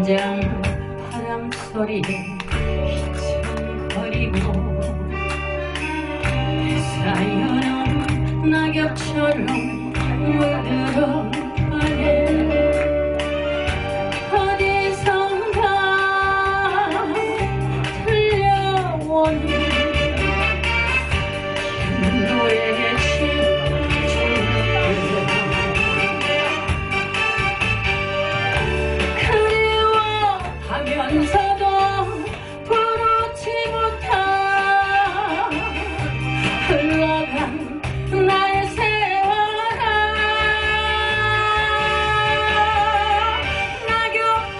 현장 바람 소리에 휘청거리고 사연은 낙엽처럼 물들어가네. 어디선가 들려오는 노래의 그리워하면서도 부르지 못한 흘러간 나의 세월아. 낙엽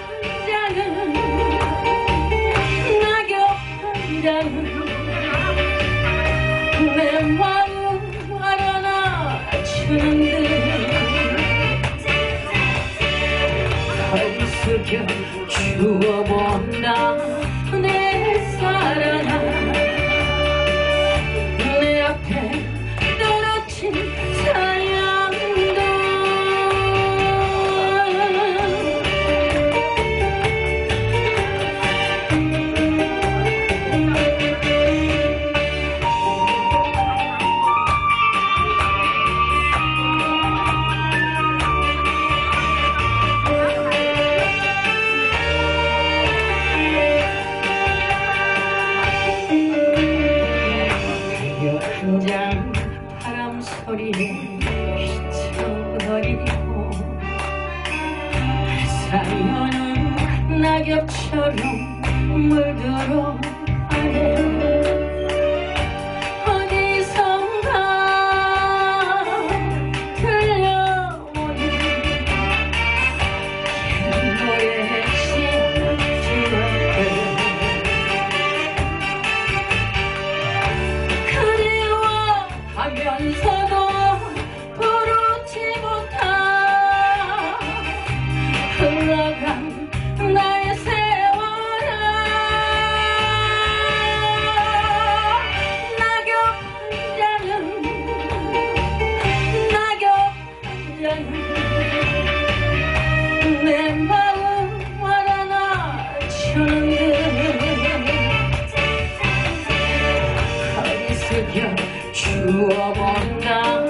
한 장은 내 마음 알아나 주는데 허리 숙여 주워본다 내 사랑아. 내 앞에 떨어진 사랑도 현장 바람 소리에 휘청거리고 사연은 낙엽처럼 물들어가네. 어디선가 들려오는 노래의 신주얼들 하면서도 부르지 못한 흘러간 나의 세월아. 낙엽 한 장은 내 마음 알아나 주는데 허리 숙여 주워본다